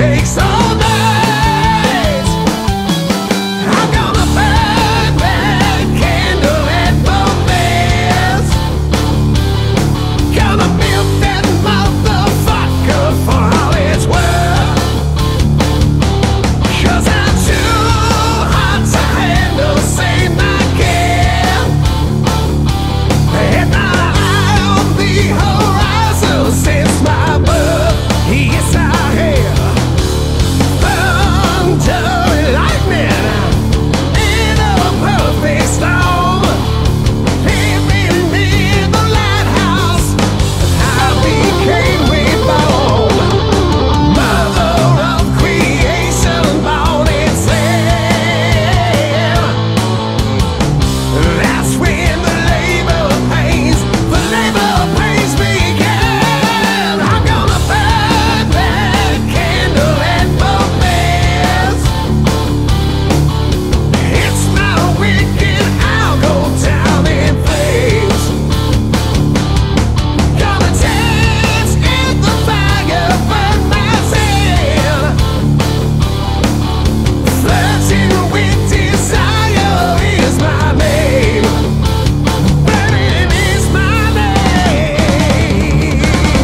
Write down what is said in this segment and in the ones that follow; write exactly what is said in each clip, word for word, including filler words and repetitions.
takes all night, I'm gonna burn that candle at romance. Gonna milk that motherfucker for all it's worth, 'cause I'm too hot to handle, same I can. And my eye on the horizon since my birth. Yes, I have thunder and lightning in a perfect storm. Living in the lighthouse, I became reborn. Mother of creation, born in sin. That's when the labor pains, the labor pains began. I'm gonna burn that candle at romance. It's my wicked, I'll go down in flames. Gonna dance in the fire, burn my sin. Flirting with desire is my name. Burning is my name.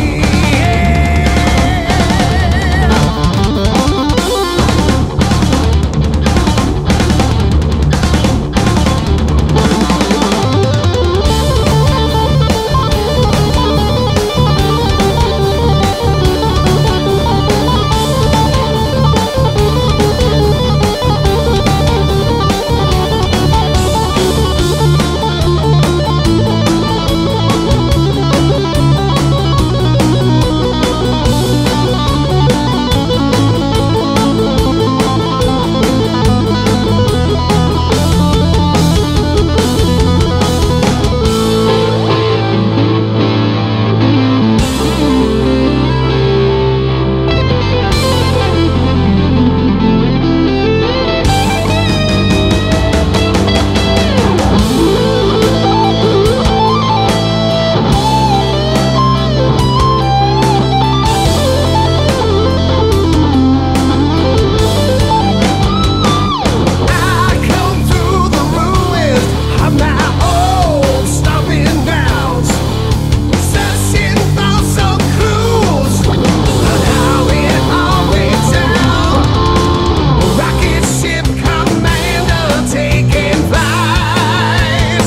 I come through the ruins of my old stomping grounds, searching for some clues on how it all went down. Rocket ship commander taking flight.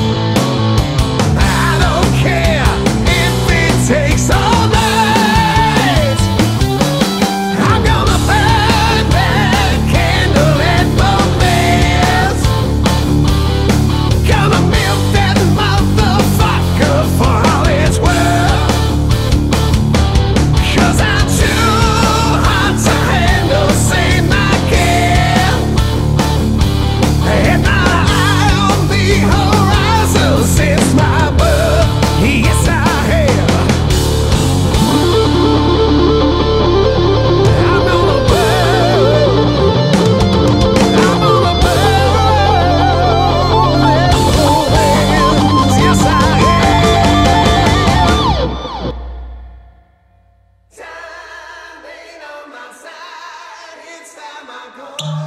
I don't care if it takes all night, I'm gonna burn that candle at romance. Gonna milk that motherfucker for all it's worth, 'cause I'm too hot to handle, same I can. And my eye on the horizon since my birth. Yes, I have. I'm gonna burn, I'm gonna burn that romance. Yes, I am. Time ain't on my side, it's time I go.